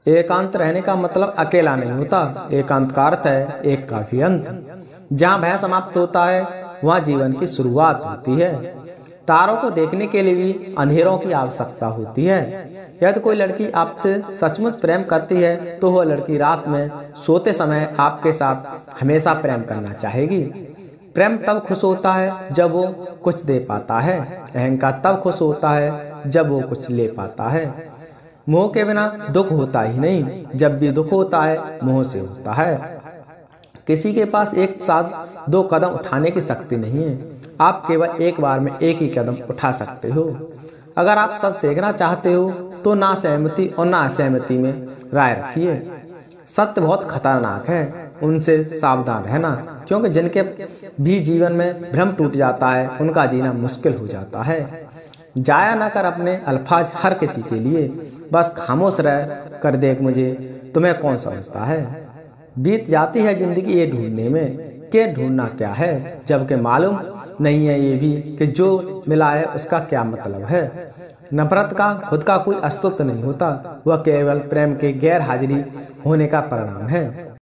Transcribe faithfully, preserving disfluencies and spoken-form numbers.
एकांत रहने का मतलब अकेला नहीं होता। एकांत का अर्थ है एक का भी अंत। जहाँ भय समाप्त होता है वहाँ जीवन की शुरुआत होती है। तारों को देखने के लिए भी अंधेरों की आवश्यकता होती है। यदि कोई लड़की आपसे सचमुच प्रेम करती है तो वह लड़की रात में सोते समय आपके साथ हमेशा प्रेम करना चाहेगी। प्रेम तब खुश होता है जब वो कुछ दे पाता है। अहंकार तब खुश होता है जब वो कुछ ले पाता है। मोह के बिना दुख होता ही नहीं। जब भी दुख होता है मोह से होता है। किसी के पास एक साथ दो कदम उठाने की शक्ति नहीं है। आप केवल एक बार में एक ही कदम उठा सकते हो। अगर आप सच देखना चाहते हो तो ना सहमति और ना असहमति में राय रखिए। सत्य बहुत खतरनाक है, उनसे सावधान रहना, क्योंकि जिनके भी जीवन में भ्रम टूट जाता है उनका जीना मुश्किल हो जाता है। जाया ना कर अपने अल्फाज हर किसी के लिए, बस खामोश रह कर देख मुझे तुम्हें कौन समझता है। बीत जाती है जिंदगी ये ढूंढने में कि ढूंढना क्या है, जबकि मालूम नहीं है ये भी कि जो मिला है उसका क्या मतलब है। नफरत का खुद का कोई अस्तित्व नहीं होता, वह केवल प्रेम के गैर हाजिरी होने का परिणाम है।